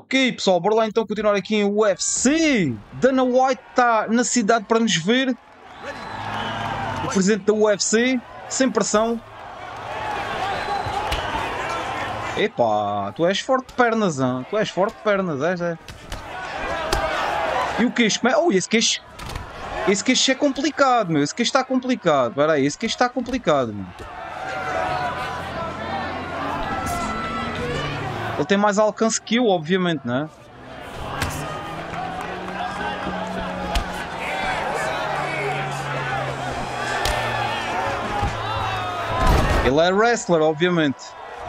Ok, pessoal, bora lá então continuar aqui em UFC. Dana White está na cidade para nos ver. O presidente da UFC, sem pressão. Epá, tu és forte de pernas, hein? Tu és forte de pernas, é. E o queixo? Oh, esse queixo é complicado, meu. Esse queixo está complicado. Espera aí, esse queixo está complicado, meu. Ele tem mais alcance que eu, obviamente, não é? Ele é wrestler, obviamente.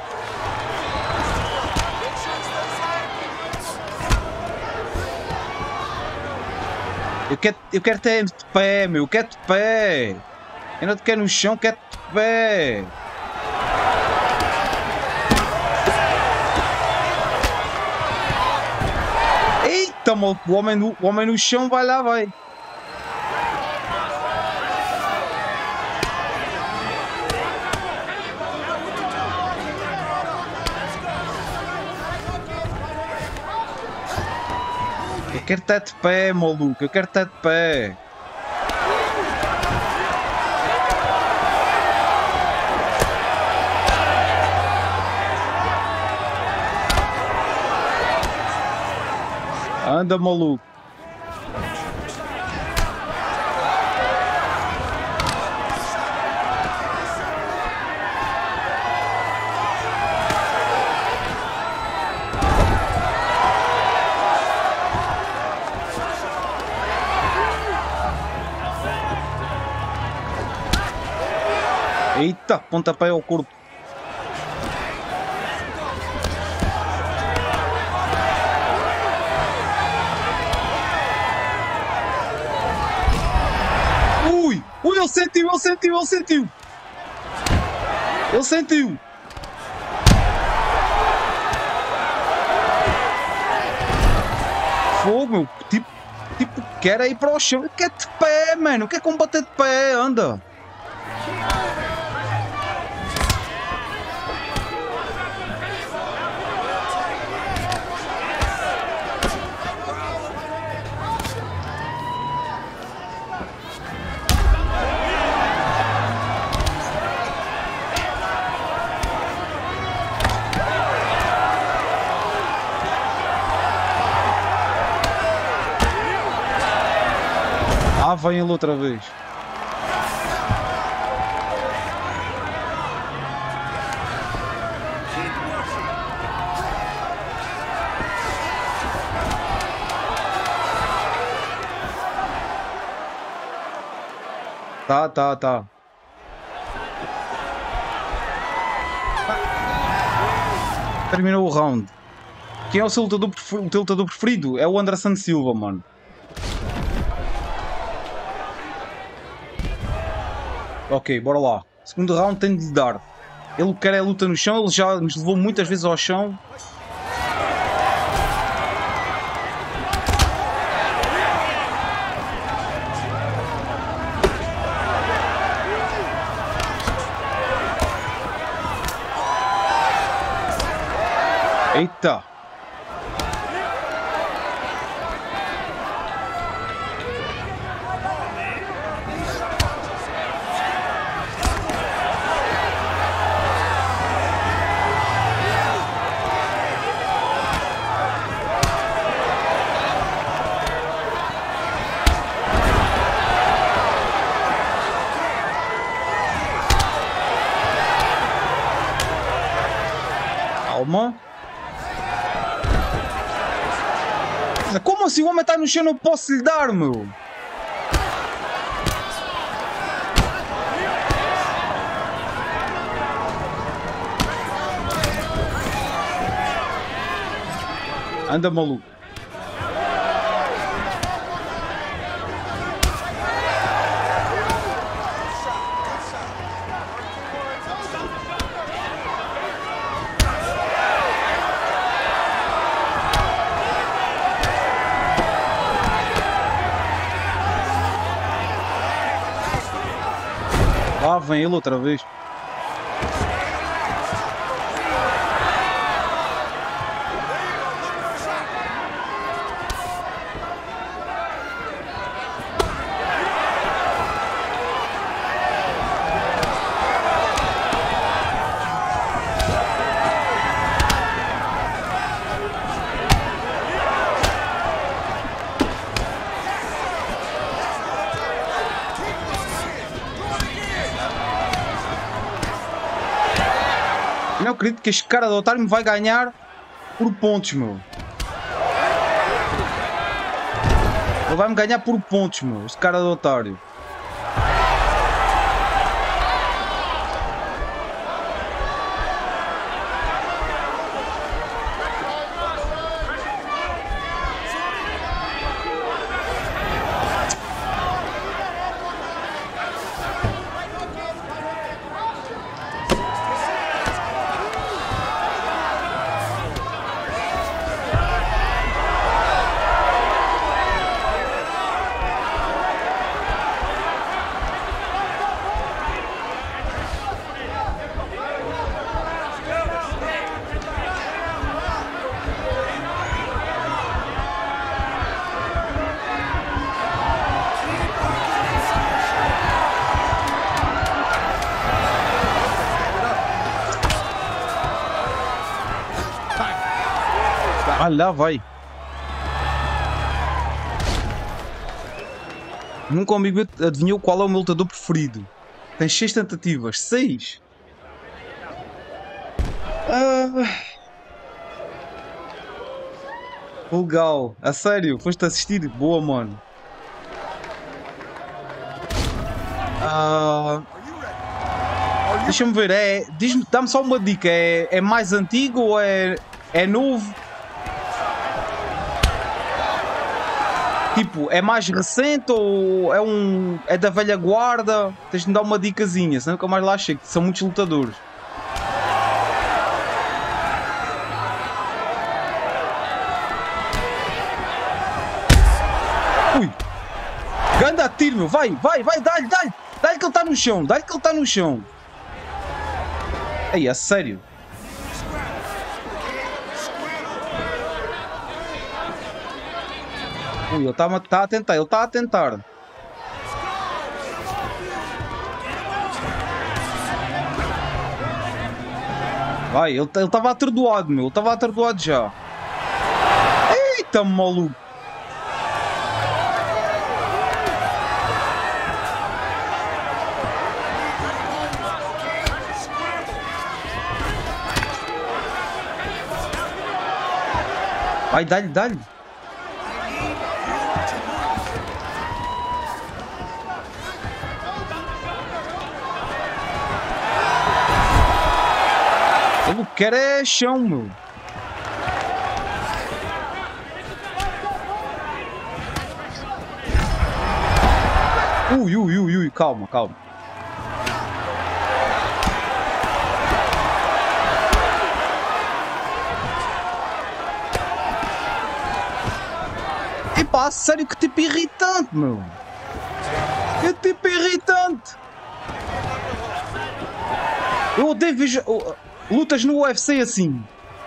Eu quero ter de pé, meu. Eu quero de pé. Eu não te quero no chão, quero de pé. Eita, maluco. O homem no chão vai lá, vai. Eu quero estar de pé, maluco. Eu quero estar de pé. Anda, maluco. Eita, pontapé ao corpo. Ui, ele sentiu. Ele sentiu. Fogo, meu. Tipo, quer ir para o chão. Quer de pé, mano. Quer combater de pé, anda. Ah, vem ele outra vez. Tá. Terminou o round. Quem é o seu lutador preferido? É o Anderson Silva, mano. Ok, bora lá. Segundo round tem de dar. Ele quer é luta no chão, ele já nos levou muitas vezes ao chão. Eita! Calma. Como assim? O homem está no chão, não posso lhe dar, meu? Anda, maluco. Lá vem ele outra vez. acredito que este cara de otário me vai ganhar por pontos, meu. Ele vai me ganhar por pontos, meu. Este cara de otário. Ah, lá vai. Nunca um amigo meu adivinhou qual é o meu lutador preferido. Tem 6 tentativas. 6? Legal. A sério? Foste assistir? Boa, mano. Deixa-me ver. Dá-me só uma dica. É mais antigo ou é novo? Tipo, é mais recente ou é da velha guarda? Tens de me dar uma dicasinha, senão nunca mais lá chego. São muitos lutadores. Ui! Ganda tiro, meu! Vai! Dá-lhe! Dá-lhe que ele está no chão! Dá-lhe que ele está no chão! Ei, a sério? Ui, ele está a tentar, ele está a tentar. Vai, ele estava atordoado, meu. Ele estava atordoado já. Eita, maluco. Vai, dá-lhe. Eu quero é chão, meu. Ui, calma. Epá, sério, que tipo irritante, meu. Que tipo irritante. Eu odeio ver lutas no UFC assim.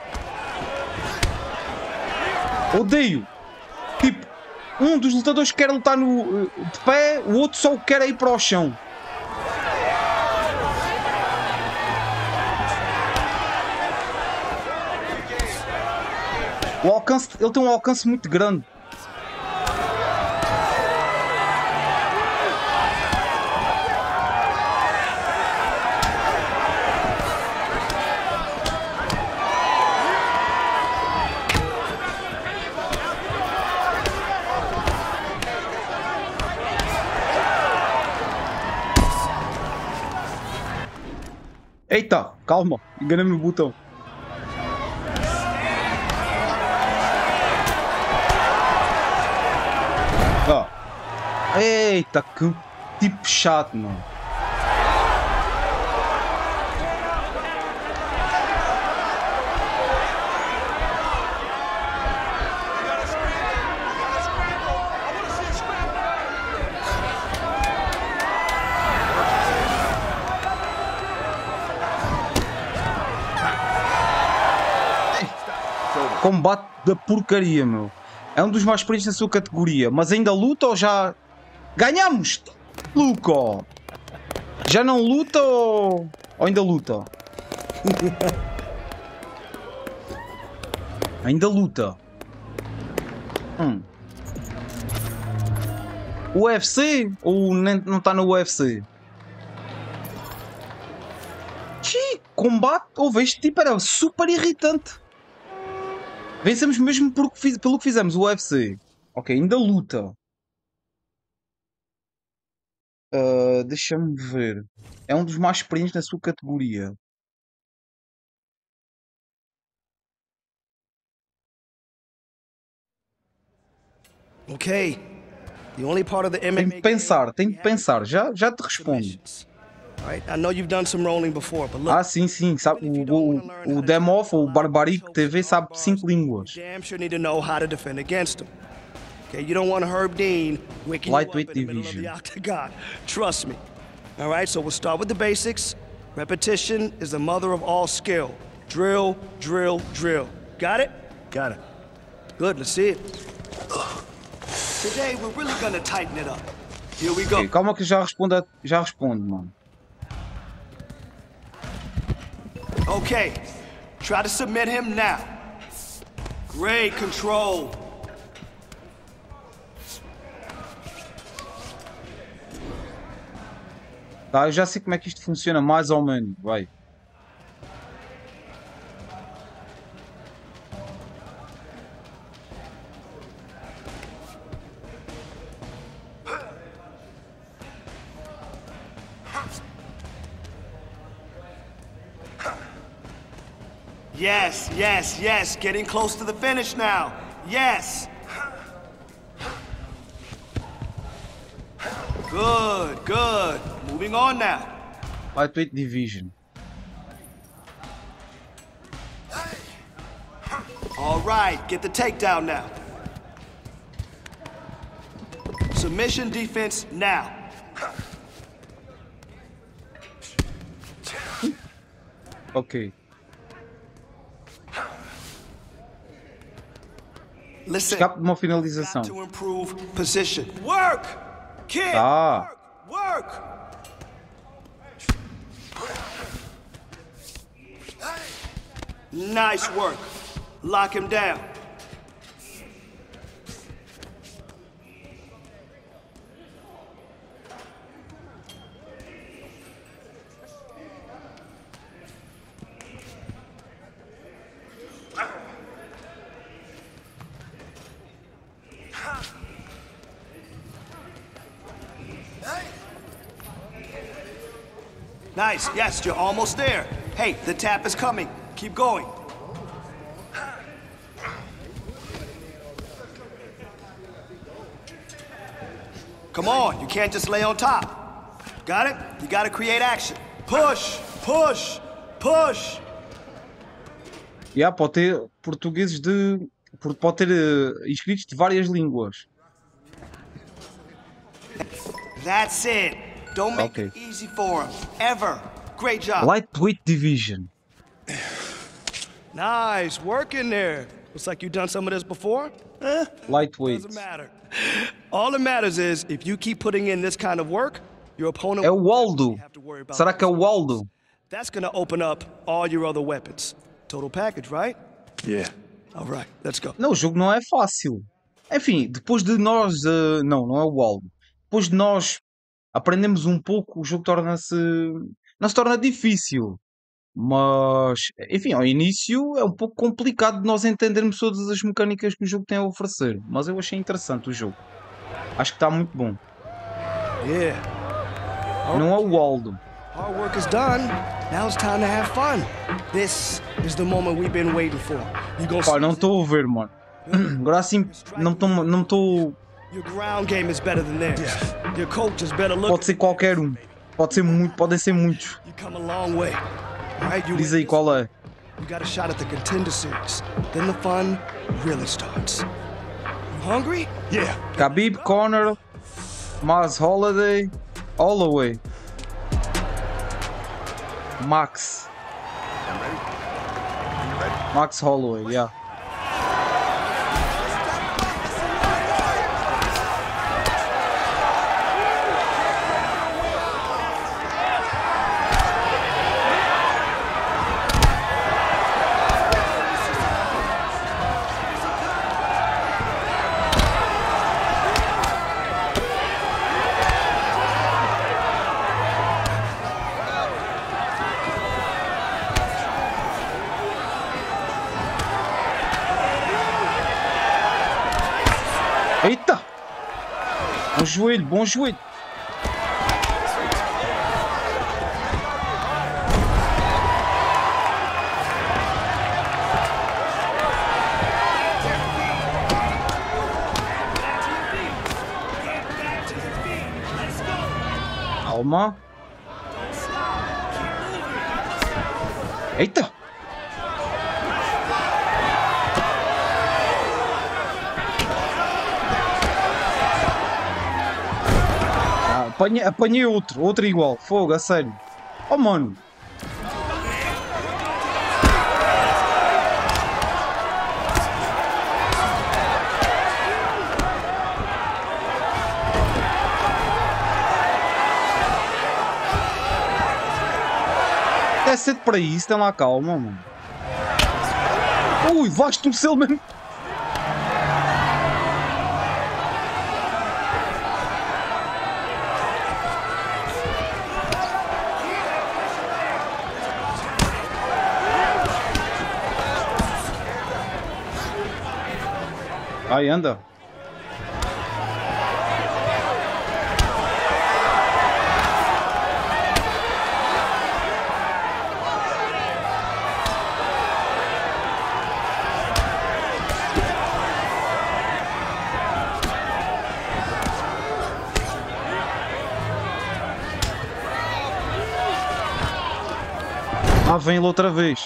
Odeio. Tipo, um dos lutadores quer lutar de pé, o outro só quer ir para o chão. O alcance, ele tem um alcance muito grande. Eita, calma, enganei-me no botão. Eita, que tipo chato, mano. Combate da porcaria, meu. É um dos mais experientes da sua categoria, mas ainda luta ou já... Ganhamos! Luca! Já não luta ou ainda luta? Ainda luta. O UFC ou não está no UFC? combate, houve este tipo, era super irritante. Vencemos mesmo pelo que fizemos, o UFC. Ok, ainda luta. Deixa-me ver. É um dos mais experientes na sua categoria. Okay. The only part of the Tenho MMA de pensar, tenho game de pensar. Já te respondo. submissions. All right? I know you've done some rolling before, but look, Ah, sim, sim. Sabe, even if you don't want to learn how o to turn Demoff, ou o people out, Barbaric choke TV, slam sabe bars, 5 línguas. you damn sure need to know how to defend against them. Okay, you don't want Herb Dean waking you up in Lightweight the middle of division. the octagon. Trust me. All right, so we'll start with the basics. Repetition is the mother of all skill. Drill, drill, drill. Got it? Got it. Good, let's see it. Today, we're really gonna tighten it up. Here we go. Ok, calma que já respondo, mano. Okay, try to submit him now. Great control. Tá, eu já sei como é que isto funciona, mais ou menos. Vai. Yes, yes, yes. Getting close to the finish now. Yes. Good, good. Moving on now. Lightweight division. All right, get the takedown now. Submission defense now. Ok. Listen. Escape de uma finalização. Got to improve position. Work! Kid! Ah. Work! Nice work. Lock him down. Nice. Yes, you're almost there. Hey, the tap is coming. Keep going. Come on, you can't just lay on top. Got it? You gotta create action. Push, push, push. Yeah, pode ter portugueses de... Pode ter inscritos de várias línguas. That's it. Don't make Okay. it easy for him. Ever. Great job. Lightweight division. Nice work in there. Looks like you've done some of this before. Lightweight. Doesn't matter. All that matters is if you keep putting in this kind of work, your opponent É o won't Waldo. have to worry about Será que é o Waldo? That's gonna open up all your other weapons. Total package, right? Yeah. All right, let's go. Não, o jogo não é fácil. Enfim, depois de nós... não é o Waldo. Depois de nós aprendemos um pouco, o jogo torna-se... Não se torna difícil. Mas, enfim, ao início é um pouco complicado de nós entendermos todas as mecânicas que o jogo tem a oferecer. Mas eu achei interessante o jogo. Acho que está muito bom. Yeah. Não é o Waldo. Hard work is done. Now it's time to have fun. This is the moment we've been waiting for. You gonna Pá, não estou a ver, mano. Agora assim, não estou... Your ground game is better than theirs. Your coach is better looking. Pode ser qualquer um. Pode ser muito, podem ser muitos. You come a long way. All right, you Diz aí qual é. You got a shot at the Contender Series. Then the fun really starts. You hungry? Yeah. Khabib, Conor, Maz Holiday, Holloway, Max. Max Holloway, yeah. Eita! Bom joelho, bom joelho. Calma. Eita! Apanhei outro igual. Fogo, a sério. Oh, mano. É cedo para isso, tem lá calma, mano. Ui, vais-te um selo mesmo. Ai, anda. Ah, vem ele outra vez.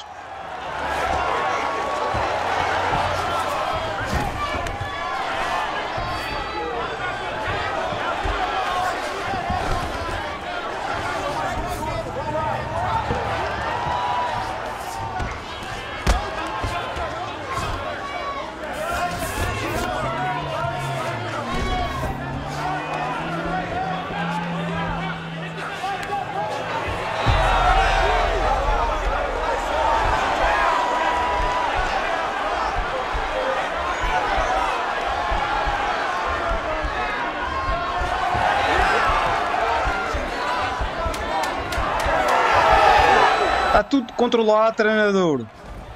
Está tudo controlado, treinador.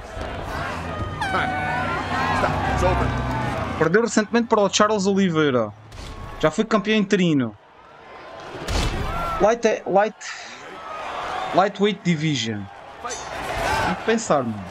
Perdeu recentemente para o Charles Oliveira. Já foi campeão interino. Lightweight Division. Tem que pensar, mano.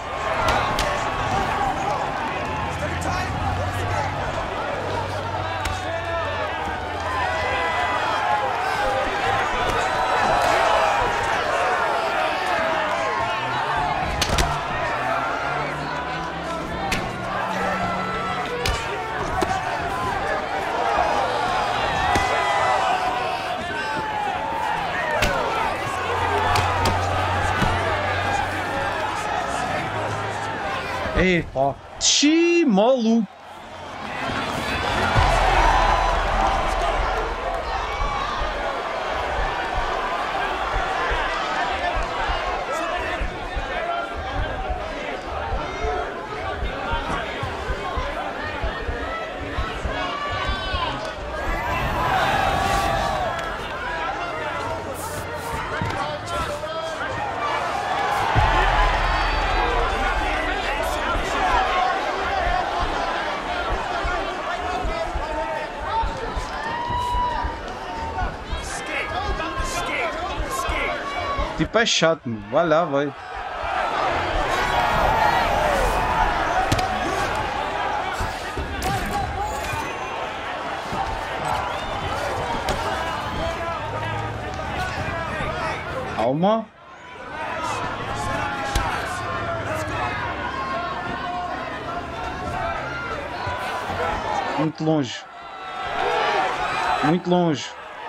Epa, xi, maluco. Tipo, é chato, mano. Vai lá, vai. Calma. Muito longe. Muito longe.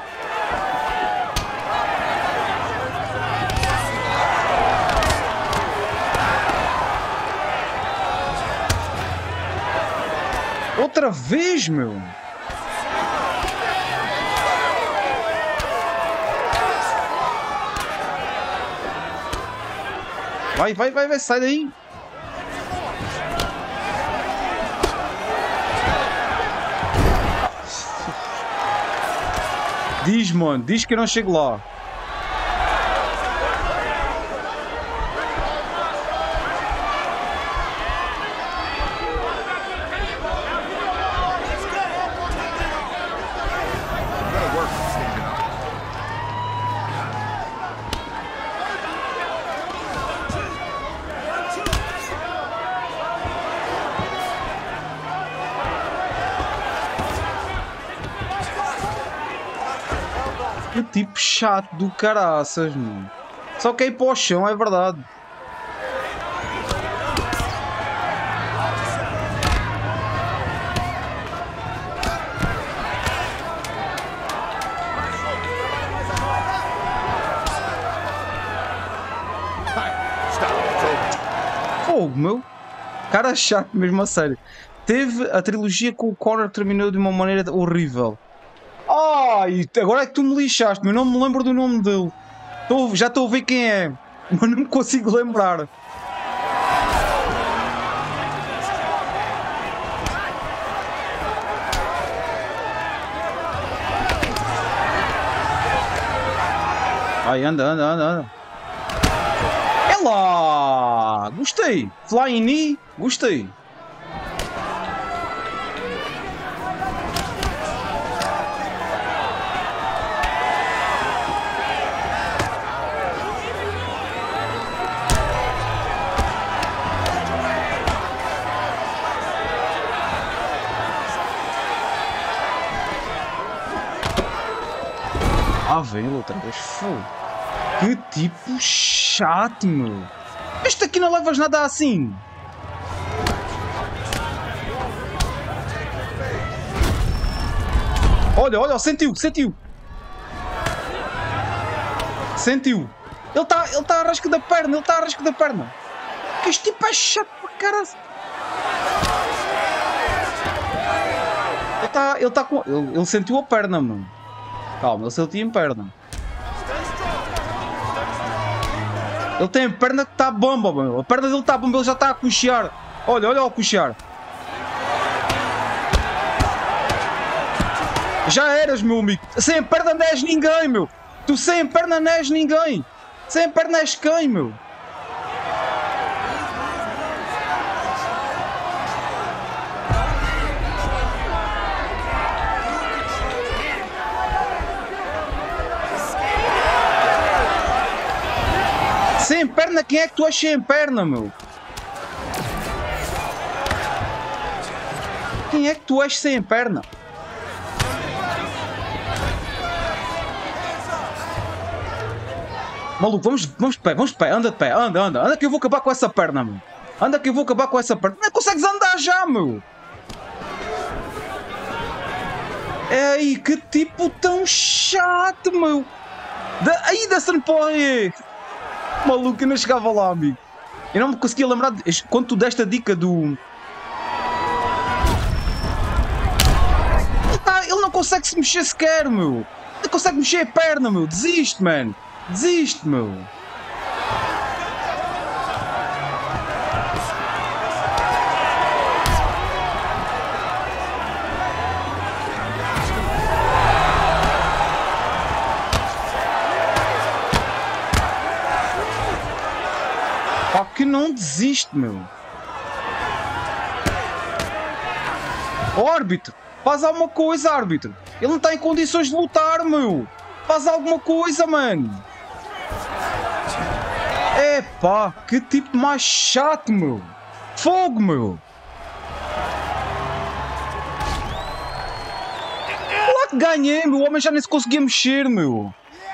Outra vez, meu. Vai, sai daí. Diz, mano, diz que eu não chego lá. Que tipo chato do caraças, mano. Só que aí para o chão, é verdade. Fogo, meu. Cara chato mesmo, a sério. Teve a trilogia com o Connor, terminou de uma maneira horrível. Ai, agora é que tu me lixaste, mas não me lembro do nome dele. Já estou a ver quem é, mas não me consigo lembrar. Ai, anda, anda, anda, anda. É lá! Gostei! Flying knee, gostei! Ah, vem outra vez. Fogo. Que tipo chato, meu. Este aqui não levas nada assim. Olha, olha, sentiu, sentiu. Sentiu. Ele tá a rasca da perna, ele está a rasca da perna. Que este tipo é chato para caralho. Ele tá com... Ele sentiu a perna, mano. Calma, ele sentiu a perna. Ele tem a perna que está bomba, meu. A perna dele está bomba, ele já está a coxear. Olha, olha o coxear. Já eras, meu amigo. Sem perna não és ninguém, meu. Tu sem perna não és ninguém. Sem perna és quem, meu? Sem perna, quem é que tu és sem perna, meu? Quem é que tu és sem perna? Maluco, vamos de pé, anda de pé, anda que eu vou acabar com essa perna, meu. Anda que eu vou acabar com essa perna. Não consegues andar já, meu. Ei, que tipo tão chato, meu. Aí dessa-me porra aí. Maluco, eu não chegava lá, amigo. Eu não me conseguia lembrar quando tu deste a dica do... Ele não consegue se mexer sequer, meu. Não consegue mexer a perna, meu. Desiste, mano. Desiste, meu. Pá, que não desiste, meu. Ó, árbitro, faz alguma coisa, árbitro. Ele não está em condições de lutar, meu. Faz alguma coisa, mano. Epá, que tipo mais chato, meu. Fogo, meu. Lá que ganhei, meu. O homem já nem se conseguia mexer, meu.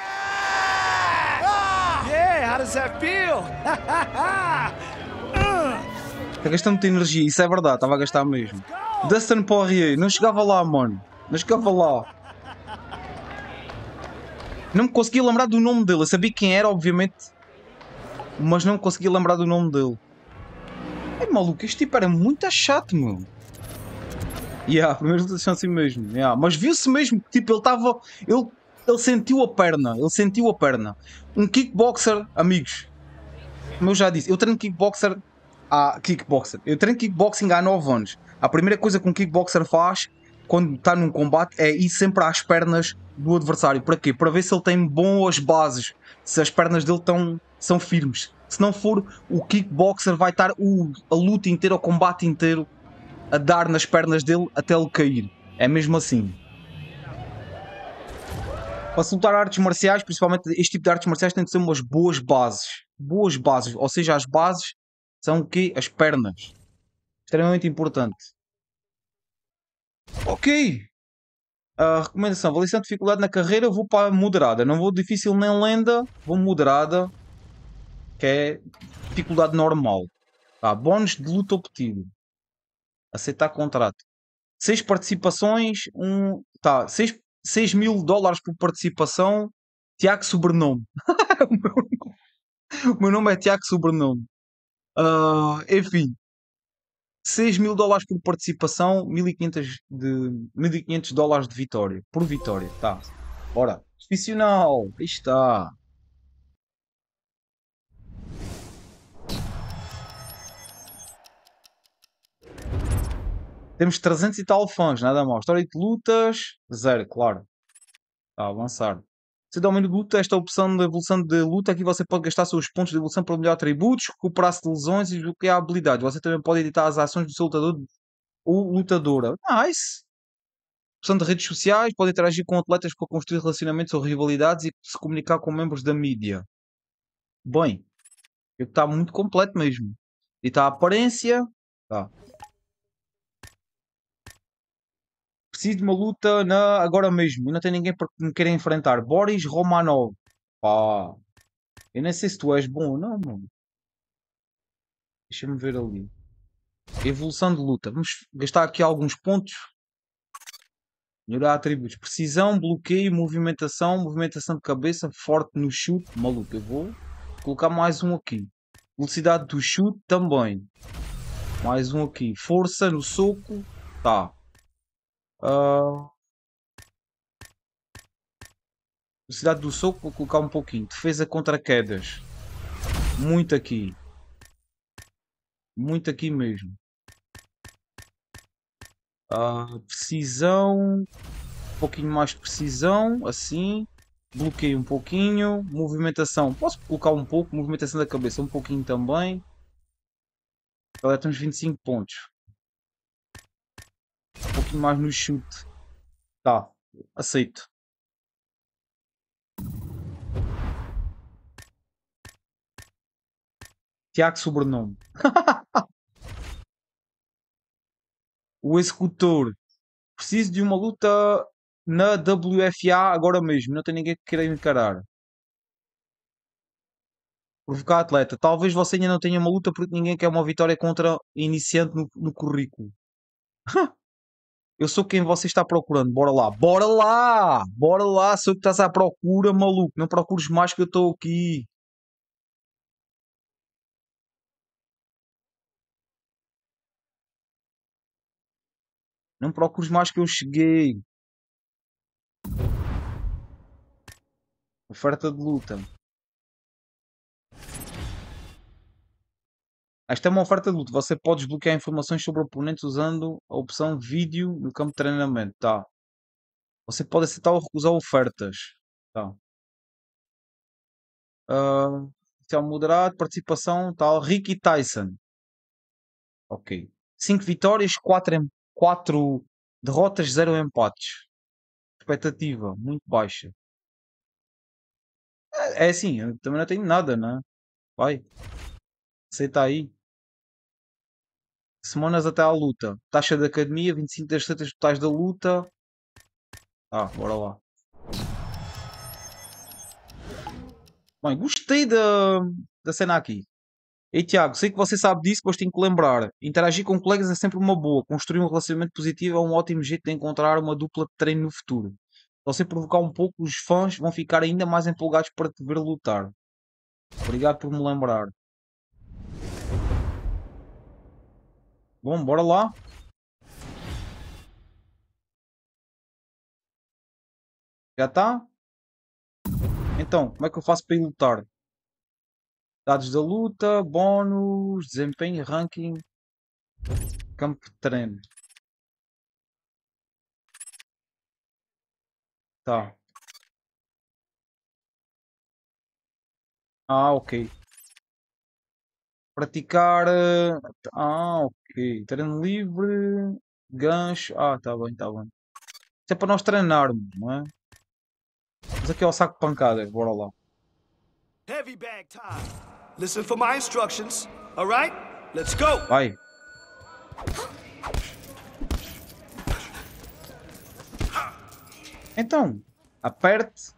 Yeah, how does that feel? Está gastando muita energia, isso é verdade, estava a gastar mesmo. Dustin Poirier, não chegava lá, mano. Não chegava lá. Não me conseguia lembrar do nome dele. Eu sabia quem era, obviamente. Mas não me conseguia lembrar do nome dele. É maluco, este tipo era muito chato, meu. Primeiras lutas são assim mesmo. Mas viu-se mesmo que tipo, ele estava... Ele sentiu a perna. Ele sentiu a perna. Um kickboxer, amigos. Como eu já disse, eu treino kickboxer... Eu treino kickboxing há 9 anos. A primeira coisa que um kickboxer faz quando está num combate é ir sempre às pernas do adversário. Para quê? Para ver se ele tem boas bases. Se as pernas dele são firmes. Se não for, o kickboxer vai estar a luta inteira, o combate inteiro a dar nas pernas dele até ele cair. É mesmo assim. Para se lutar artes marciais, principalmente este tipo de artes marciais, tem de ser umas boas bases. Boas bases. Ou seja, as bases são o quê? As pernas. Extremamente importante. Ok. A recomendação, avaliação de dificuldade na carreira, eu vou para moderada. Não vou difícil nem lenda, vou moderada, que é dificuldade normal. Tá, bónus de luta obtido. Aceitar contrato. 6 participações, tá, 6 mil dólares por participação. Tiago Sobrenome. O meu nome é Tiago Sobrenome. Enfim, 6 mil dólares por participação, 1500 dólares de vitória. Por vitória, tá. Bora. Profissional, aí está. Temos 300 e tal fãs, nada mal. História de lutas, 0, claro. Está a avançar. Se domínio de luta, esta opção de evolução de luta, aqui você pode gastar seus pontos de evolução para melhorar atributos, recuperar-se de lesões e desbloquear habilidades. Você também pode editar as ações do seu lutador ou lutadora. Nice! Opção de redes sociais, pode interagir com atletas para construir relacionamentos ou rivalidades e se comunicar com membros da mídia. Bem, está muito completo mesmo. E está a aparência. Tá. Preciso de uma luta agora mesmo. E não tem ninguém para me querer enfrentar. Boris Romanov. Pá. Eu nem sei se tu és bom ou não, mano. Deixa-me ver ali. Evolução de luta. Vamos gastar aqui alguns pontos. Melhorar atributos. Precisão, bloqueio, movimentação de cabeça, forte no chute. Maluco, eu vou colocar mais um aqui. Velocidade do chute também. Mais um aqui. Força no soco. Tá. Velocidade do soco, vou colocar um pouquinho. Defesa contra quedas. Muito aqui. Muito aqui mesmo. Precisão. Um pouquinho mais de precisão. Assim. Bloqueio um pouquinho. Movimentação. Posso colocar um pouco. Movimentação da cabeça um pouquinho também. Agora temos 25 pontos. Um pouquinho mais no chute. Tá. Aceito. Tiago Sobrenome. O executor. Preciso de uma luta na WFA agora mesmo. Não tem ninguém que queira encarar. Provocar atleta. Talvez você ainda não tenha uma luta porque ninguém quer uma vitória contra iniciante no currículo. Eu sou quem você está procurando. Bora lá. Bora lá! Bora lá! Sou o que estás à procura, maluco. Não procures mais que eu estou aqui. Não procures mais que eu cheguei. Oferta de luta. Esta é uma oferta de luta. Você pode desbloquear informações sobre oponentes usando a opção vídeo no campo de treinamento. Tá. Você pode aceitar ou recusar ofertas. Tá. Então, moderado, participação, tal. Ricky Tyson. Ok. 5 vitórias, 4 derrotas, 0 empates. Expectativa muito baixa. É assim, eu também não tenho nada, né? Vai. Aceita aí. Semanas até à luta. Taxa de academia, 25 das receitas totais da luta. Bora lá. Bem, gostei da cena aqui. Ei Tiago, sei que você sabe disso, mas tenho que lembrar. Interagir com colegas é sempre uma boa. Construir um relacionamento positivo é um ótimo jeito de encontrar uma dupla de treino no futuro. Se você provocar um pouco, os fãs vão ficar ainda mais empolgados para te ver lutar. Obrigado por me lembrar. Bom, bora lá. Já está? Então, como é que eu faço para ir lutar? Dados da luta, bónus, desempenho, ranking, campo de treino. Tá. Ok. Praticar. Ok. Treino livre, gancho. Tá bem, tá bem. Isso é para nós treinarmos, não é? Mas aqui é o saco de pancadas, bora lá. Heavy bag time. Listen for my instructions. All right? Let's go. Vai. Então, aperte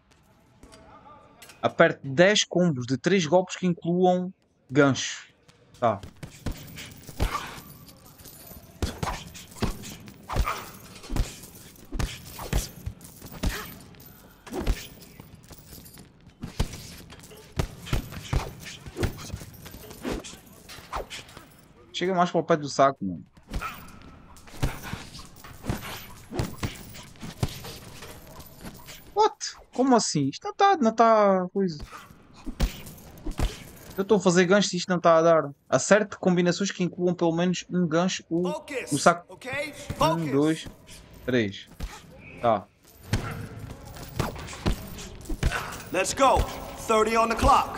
10 combos de 3 golpes que incluam gancho. Tá. Chega mais para o pé do saco, mano. What? Como assim? Isto não está coisa. Eu estou a fazer ganchos e isto não está a dar. Acerte combinações que incluam pelo menos um gancho no Focus, saco. okay? 1, Focus. 2, 3. Tá. Let's go. 30 on the clock.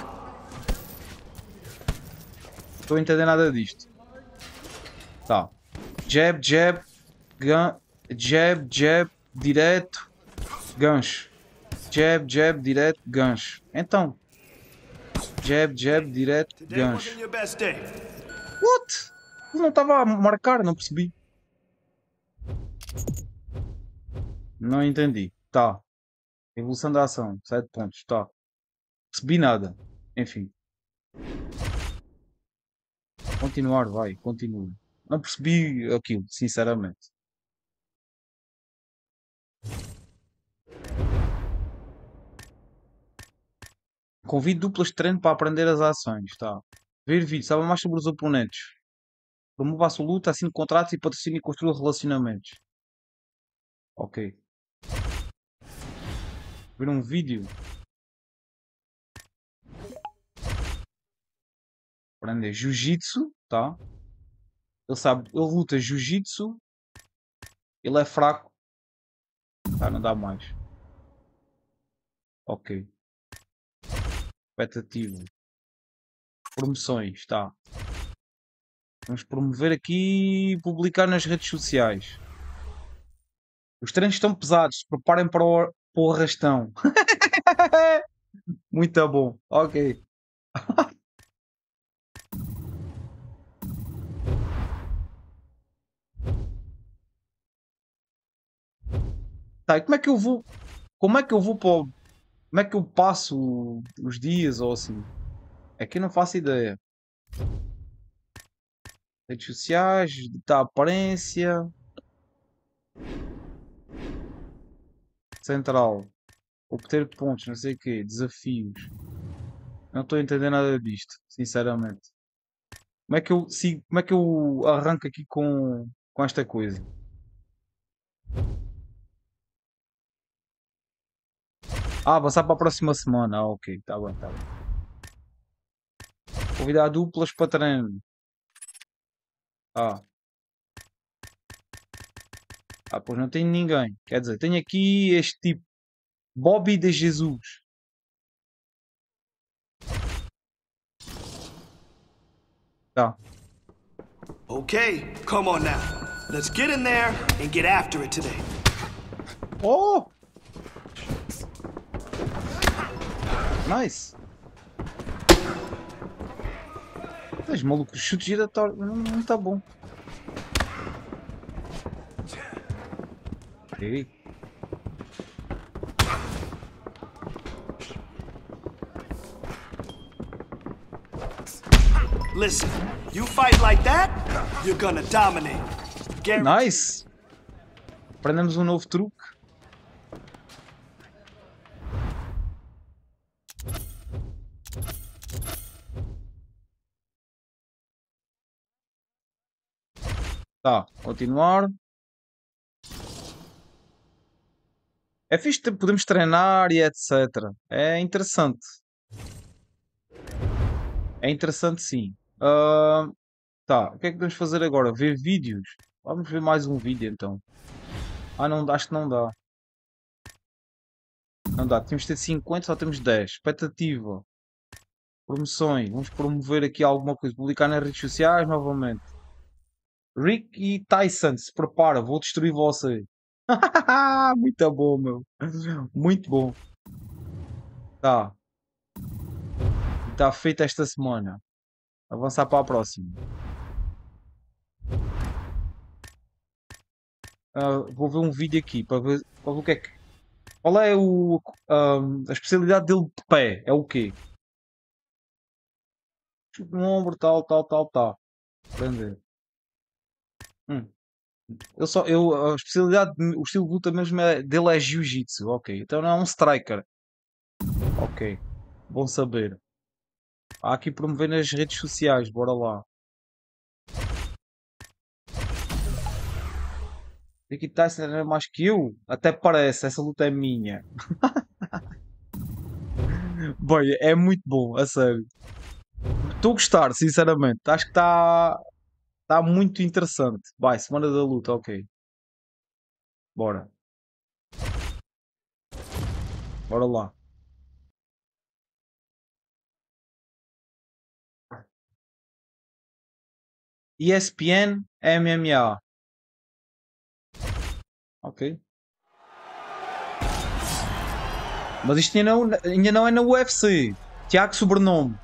Não estou a entender nada disto. Tá. Jab, jab, jab, jab, direto, gancho. Jab, jab, direto, gancho. Então. Jab, jab, direto, Today wasn't gancho. your best day. What? Eu não estava a marcar, não percebi. Não entendi. Tá. Evolução da ação. 7 pontos. Tá. Percebi nada. Enfim. Continuar, vai. Continua. Não percebi aquilo, sinceramente. Convido duplas de treino para aprender as ações. Tá. Ver vídeo. Sabe mais sobre os oponentes. Promova a sua luta, assine contratos e patrocine e construa relacionamentos. Ok. Ver um vídeo. Aprender jiu-jitsu, tá? Ele sabe, ele luta jiu-jitsu. Ele é fraco. Tá, não dá mais. Ok. Expectativa. Promoções, tá. Vamos promover aqui e publicar nas redes sociais. Os treinos estão pesados. Preparem para o arrastão. Muito bom. Ok. Tá, e como é que eu vou? Como é que eu vou para o... Como é que eu passo os dias ou assim? É que eu não faço ideia. Redes sociais, editar aparência. Central. Obter pontos, não sei o quê. Desafios. Não estou a entender nada disto, sinceramente. Como é que eu arranco aqui com esta coisa? Ah, avançar para a próxima semana. Ah, ok, tá bem, tá bem. Convidar duplas para treino. Ah. Ah, pois não tenho ninguém. Quer dizer, tenho aqui este tipo. Bobby de Jesus. Tá. Okay, come on now. Let's get in there and get after it today. Oh! Nice. Mas maluco, chute giratório. Não tá bom. Ok. Listen, you fight like that, you're gonna dominate. Nice. Aprendemos um novo truque. Tá, continuar. É fixe, podemos treinar e etc. É interessante. É interessante sim. Tá, o que é que podemos fazer agora? Ver vídeos? Vamos ver mais um vídeo então. Ah, não, acho que não dá. Não dá, temos de ter 50, só temos 10. Expectativa. Promoções. Vamos promover aqui alguma coisa. Publicar nas redes sociais novamente. Rick e Tyson, se prepara, vou destruir você. Muito bom, meu. Muito bom. Tá. Está feito esta semana. Avançar para a próxima. Vou ver um vídeo aqui para ver o que é que Qual é a especialidade dele de pé? É o quê? Chute no ombro, tal. Aprender. Hum. A especialidade, o estilo de luta mesmo dele é jiu-jitsu. Ok. Então não é um striker. Ok. Bom saber. Há aqui promover nas redes sociais. Bora lá. Ricky Tyson era mais que eu? Até parece. Essa luta é minha. Bem, é muito bom. A sério. Estou a gostar, sinceramente. Acho que está muito interessante. Vai, semana da luta. Ok. Bora. Bora lá. ESPN MMA. Ok. Mas isto ainda não é na UFC. Tiago Sobrenome.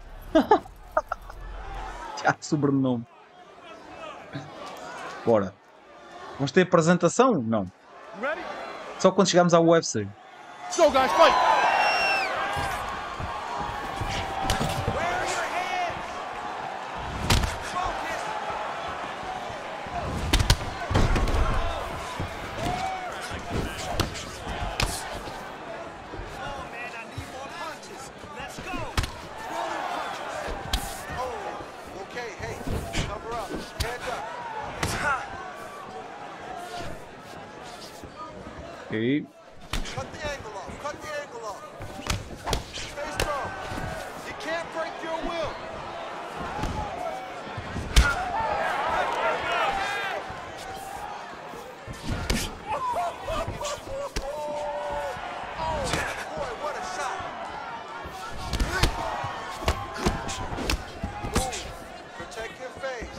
Tiago Sobrenome. Bora. Vamos ter apresentação? Não. Só quando chegamos à UFC. So guys, fight! Ok. Cut the angle off. Cut the angle off. Stay strong. You can't break your will. Boy, what a shot. Protect your face.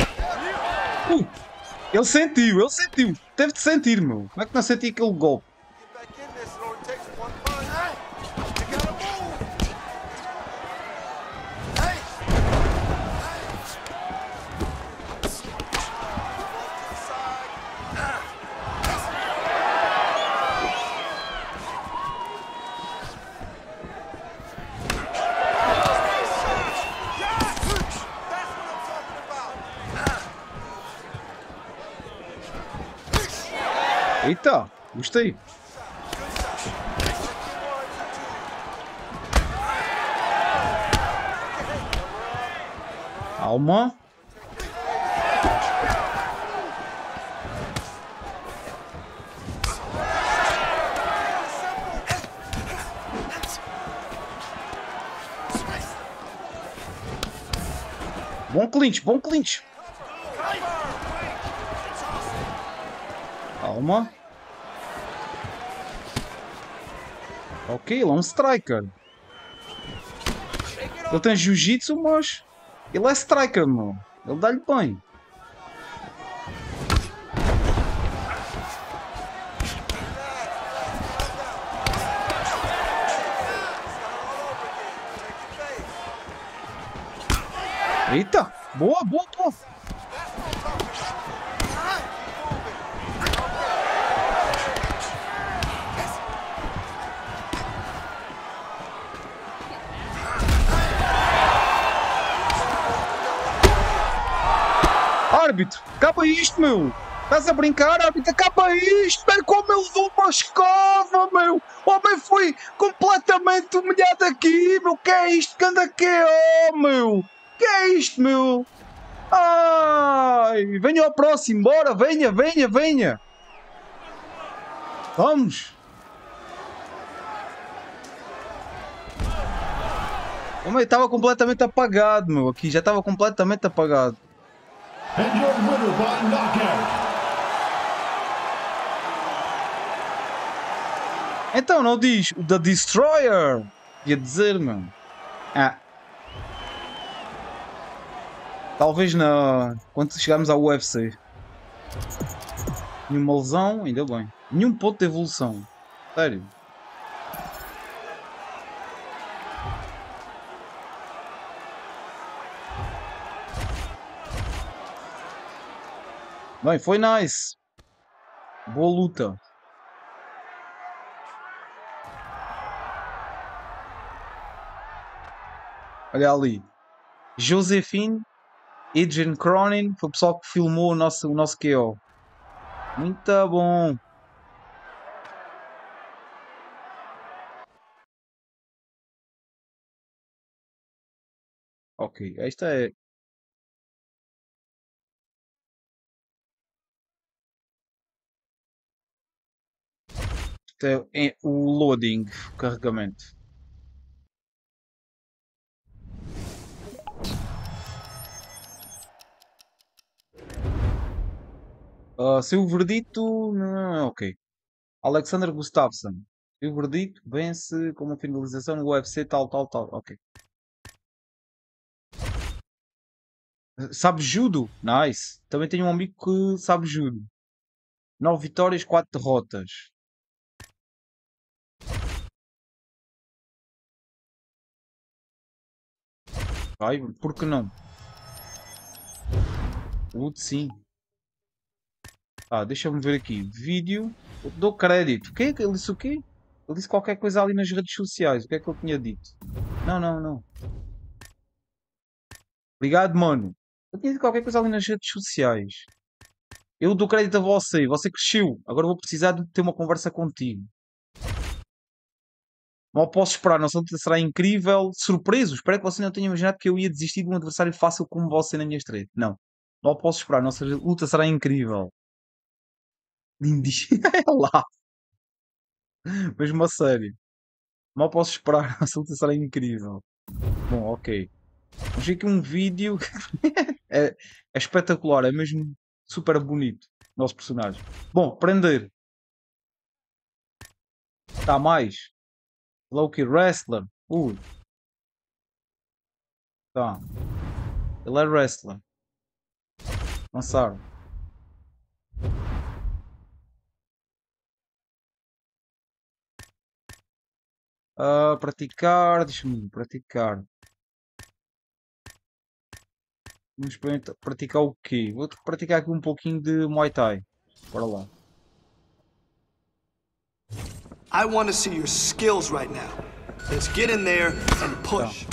Ele sentiu. Teve de sentir, meu. Como é que não senti aquele golpe? Get back in this. It only takes one punch. You gotta move. Hey. Move off to the side. That's what I'm talking about. Eita, gostei. Calma. Bom clinch, bom clinch. Calma. Ok, ele é um striker. Ele tem jiu-jitsu, mas ele é striker, meu. Ele dá-lhe bem. Eita, boa. Árbitro, acaba isto, meu. Estás a brincar, árbitro? Acaba isto, meu. Como ele usou uma escova, meu. O homem foi completamente humilhado aqui, meu. Que é isto que anda aqui, oh, meu? Que é isto, meu? Ai, venha ao próximo, bora, venha. Vamos. O homem estava completamente apagado, meu. Aqui já estava completamente apagado. And your winner by knockout. Então não diz o The Destroyer. Ia dizer, meu. Ah. Talvez quando chegarmos ao UFC. Nenhuma lesão, ainda bem. Nenhum ponto de evolução. Sério. Bem, foi nice. Boa luta. Olha ali. Josephine, Adrian Cronin, foi o pessoal que filmou o nosso KO. Muito bom. Ok, isto é o loading, o carregamento. Seu verdito. Não, ok. Alexander Gustafsson. Seu verdito vence com uma finalização no UFC, tal, tal, tal. Ok. Sabe judo? Nice. Também tenho um amigo que sabe judo. 9 vitórias, 4 derrotas. Ai, por que não? Lute sim. Deixa-me ver aqui. Vídeo. Eu te dou crédito. O quê? Ele disse o quê? Ele disse qualquer coisa ali nas redes sociais. O que é que ele tinha dito? Não, não, não. Obrigado, mano. Ele tinha dito qualquer coisa ali nas redes sociais. Eu dou crédito a você. Você cresceu. Agora vou precisar de ter uma conversa contigo. Mal posso esperar. Nossa luta será incrível. Surpreso. Espero que você não tenha imaginado que eu ia desistir de um adversário fácil como você na minha estreia. Não. Mal posso esperar. Nossa luta será incrível. Lindíssimo. É lá. Mesmo a sério. Mal posso esperar. Nossa luta será incrível. Bom, ok. Vamos ver aqui um vídeo. é, é espetacular. É mesmo super bonito. O nosso personagem. Bom, prender. Está mais. Loki Wrestler. Tá. Ele é wrestler. Lançar. Praticar. Deixa-me praticar. Vamos praticar o quê? Vou praticar aqui um pouquinho de Muay Thai. Bora lá. I want to see your skills right now. Let's get in there and push.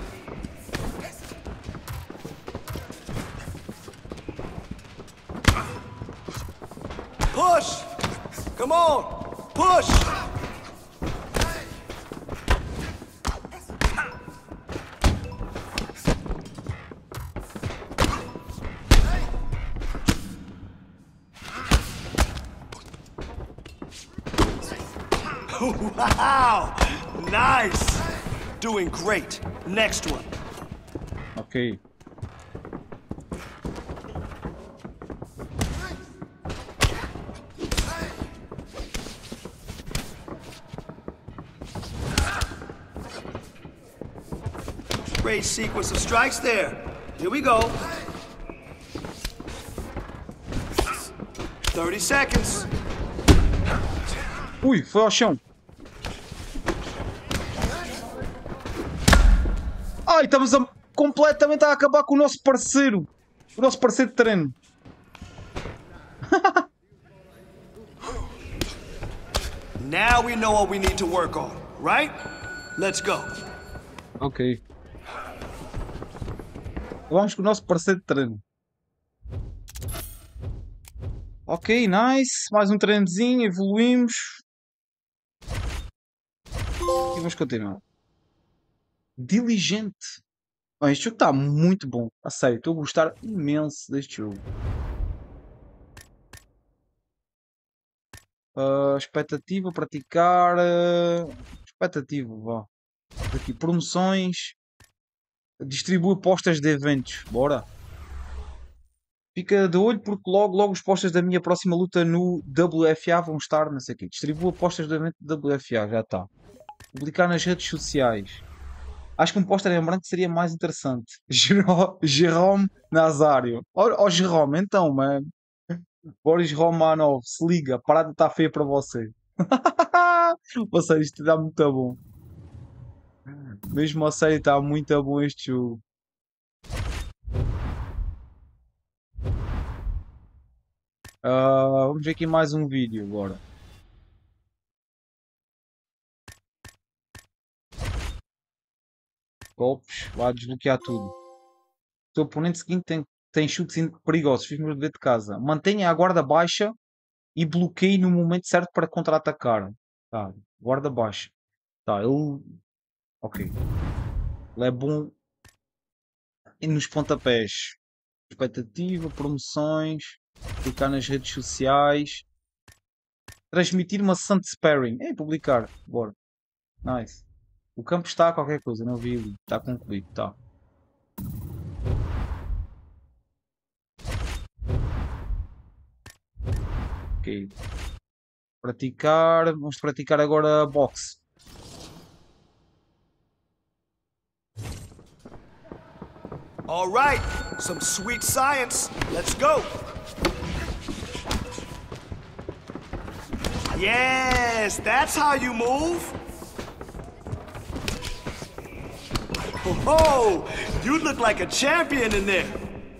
Push! Come on! Push! Wow! Nice! Doing great. Next one. Ok. Great sequence of strikes there. Here we go. 30 seconds. Ui, foi ao chão. Ai, estamos completamente a acabar com o nosso parceiro. O nosso parceiro de treino. Now we know what we need to work on, right? Let's go. Ok. Vamos com o nosso parceiro de treino. Ok, nice. Mais um treinozinho, evoluímos. E vamos continuar. Diligente. Bom, este jogo está muito bom. A sério, estou a gostar imenso deste jogo. Expectativa, praticar. Expectativa, vá. Aqui, promoções. Distribui postas de eventos. Bora. Fica de olho porque logo os postas da minha próxima luta no WFA vão estar, não sei o quê. Distribua postas do evento do WFA, já está. Publicar nas redes sociais. Acho que um póster em branco seria mais interessante. Jerome Nazário. Ó Jerome, então, mano. Boris Romanov, se liga, a parada está feia para você. Ou seja, isto está muito bom. Mesmo a série está muito bom este jogo. Vamos ver aqui mais um vídeo agora. Golpes, vai desbloquear tudo. O seu oponente seguinte tem chutes perigosos. Fiz o meu dever de casa. Mantenha a guarda baixa e bloqueie no momento certo para contra-atacar. Tá, guarda baixa. Tá, ele. Ok. Ele é bom nos pontapés. Expectativa, promoções, clicar nas redes sociais, transmitir uma sessão de sparring. Publicar. Bora. Nice. O campo está a qualquer coisa, não vi ali. Está concluído, tá. Ok. Praticar. Vamos praticar agora boxe. All right, some sweet science. Let's go. Yes, that's how you move. Oh, you look like a champion in there.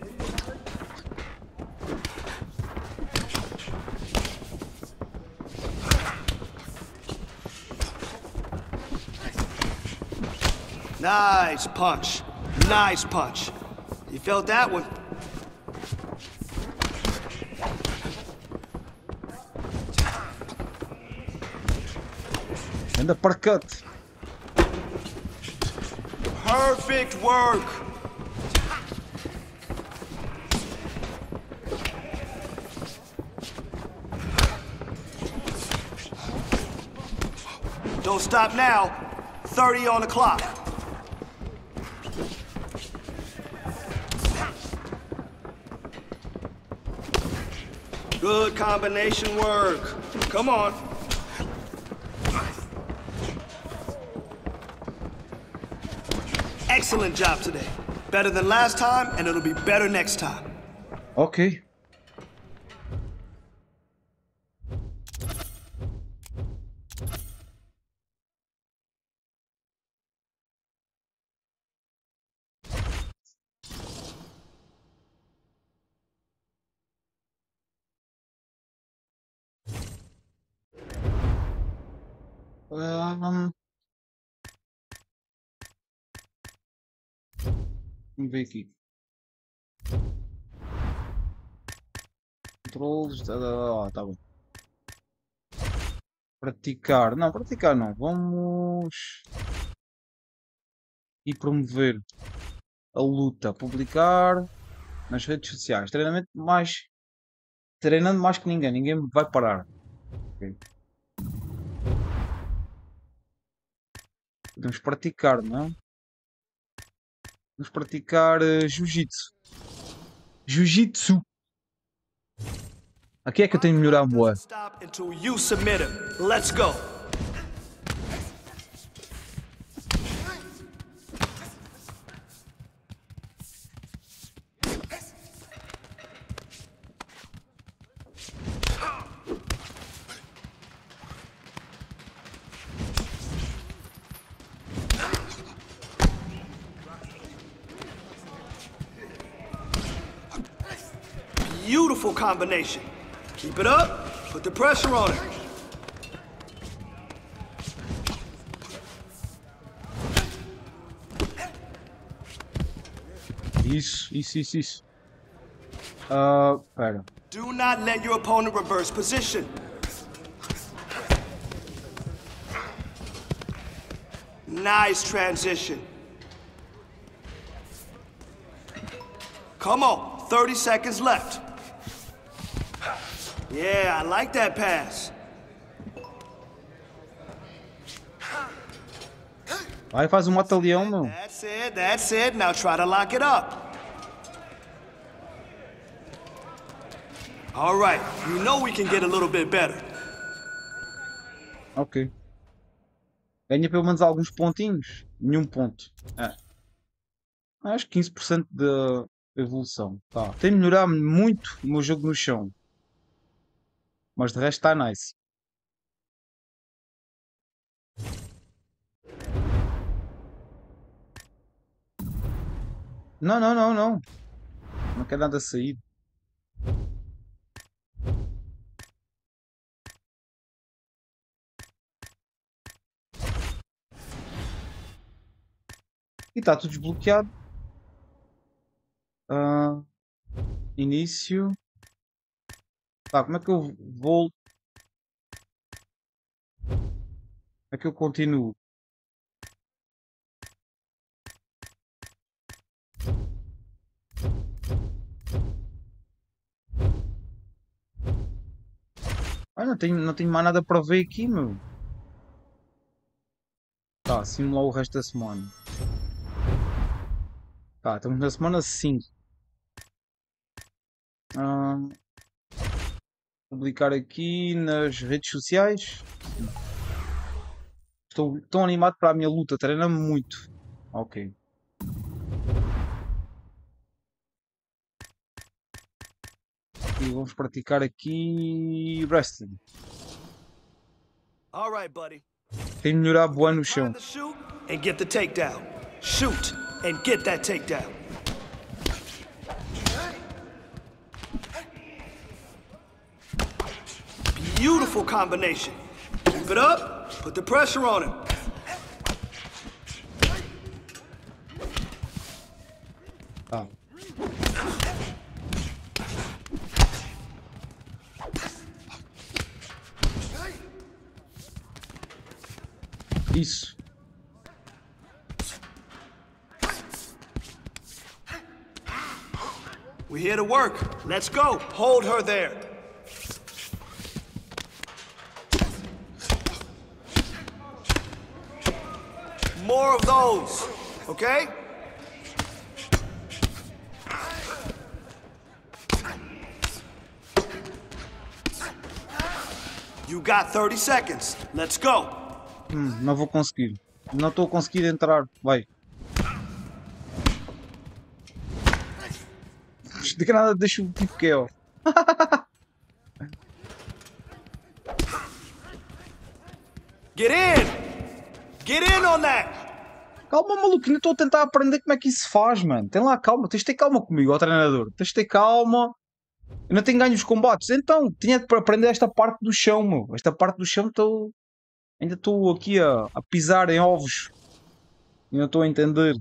Nice punch. Nice punch. You felt that one. And uppercut. Perfect work. Don't stop now. 30 on the clock. Good combination work. Come on. Excellent job today. Better than last time, and it'll be better next time. Ok. Vamos ver aqui. Controles. Tá bom. Praticar. Não, praticar não. Vamos. E promover a luta. Publicar nas redes sociais. Treinamento mais. Treinando mais que ninguém. Ninguém vai parar. Ok. Podemos praticar, não é? Vamos praticar jiu-jitsu. Jiu-jitsu. Aqui é que eu tenho de melhorar boa. Stop until you submit him. Let's go. Beautiful combination. Keep it up. Put the pressure on it. Isso. Pera. Do not let your opponent reverse position. Nice transition. Come on, 30 seconds left. Yeah, I like that pass. Vai, faz um mata-leão, meu. That's it. Now try to lock it up. All right, you know we can get a little bit better. Ok. Ganha pelo menos alguns pontinhos. Nenhum ponto. Acho que 15% de evolução. Tá. Tem de melhorar muito o meu jogo no chão. Mas de resto está nice. Não. Não quero nada sair. E está tudo desbloqueado. Ah, início. Tá, como é que eu vou... Como é que eu continuo? Ah, não tenho mais nada para ver aqui, meu. Tá, simular o resto da semana. Tá, estamos na semana 5. Ah, publicar aqui nas redes sociais. Estou tão animado para a minha luta, treina-me muito. Ok. E vamos praticar aqui wrestling. All right, buddy. Tem de melhorar boa no chão. Find the shoot and get the takedown. Shoot and get that takedown. Beautiful combination. Keep it up. Put the pressure on him. Tá. Isso. We're here to work. Let's go. Hold her there. More of those, okay? You got 30 seconds. Let's go. Não vou conseguir. Não estou a conseguir entrar. Vai. De que nada deixa o tipo que é, ó. Get in! Get in on that! Calma, maluquinho. Estou a tentar aprender como é que isso se faz, mano. Tem lá calma. Tens de ter calma comigo, ó treinador. Tens de ter calma. Eu não tenho ganho os combates. Então, tinha de aprender esta parte do chão, meu. Esta parte do chão ainda estou aqui a pisar em ovos. E não estou a entender.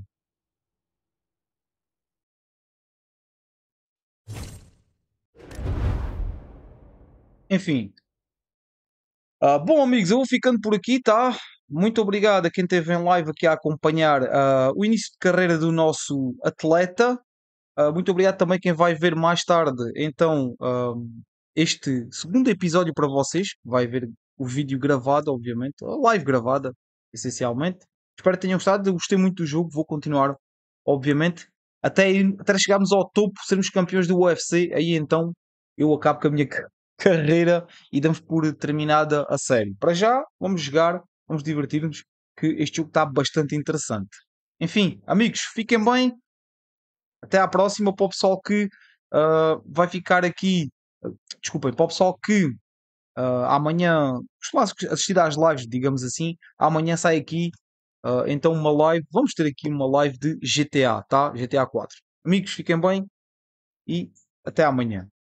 Enfim. Bom, amigos, eu vou ficando por aqui, tá? Muito obrigado a quem esteve em live aqui a acompanhar o início de carreira do nosso atleta. Muito obrigado também quem vai ver mais tarde, então, este segundo episódio para vocês. Vai ver o vídeo gravado, obviamente, a live gravada, essencialmente. Espero que tenham gostado. Eu gostei muito do jogo, vou continuar, obviamente, até chegarmos ao topo, sermos campeões do UFC. Aí então eu acabo com a minha carreira e damos por terminada a série. Para já, vamos jogar, vamos divertir-nos, que este jogo está bastante interessante. Enfim, amigos, fiquem bem. Até à próxima. Para o pessoal que vai ficar aqui, desculpem, para o pessoal que amanhã costuma assistir às lives, digamos assim, amanhã sai aqui então uma live. Vamos ter aqui uma live de GTA, tá? GTA 4. Amigos, fiquem bem e até amanhã.